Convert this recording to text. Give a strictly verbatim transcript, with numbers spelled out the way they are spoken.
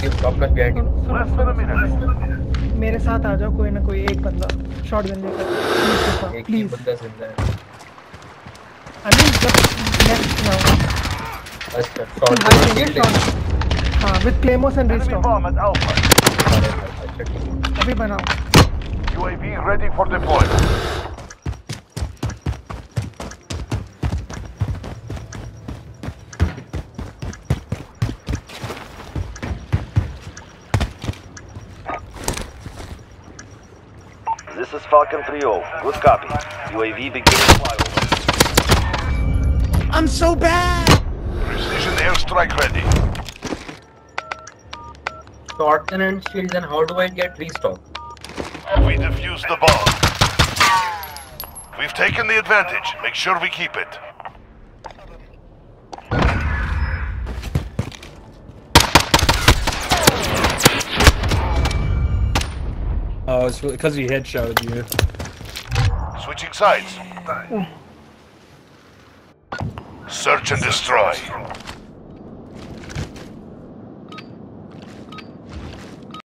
Drop left behind you. Less than a minute. मेरे साथ आ जाओ कोई ना कोई एक बंदा शॉटगन लेकर एक ही प्लीज बंदा जिंदा है। आई मीन जब नेक्स्ट ना अच्छा शॉटगन किल ले। हाँ with claymores and Enemy restock bomb at Alpha. अच्छा ठीक है। अभी बनाओ U A V ready for deployment. This is Falcon three oh. Good copy. U A V beginning flyover. I'm so bad Precision airstrike ready. Shotgun and shields, and how do I get restock? We defused the bomb. We've taken the advantage. Make sure we keep it. Oh, it's because he headshotted you. Switching sides. Search and destroy.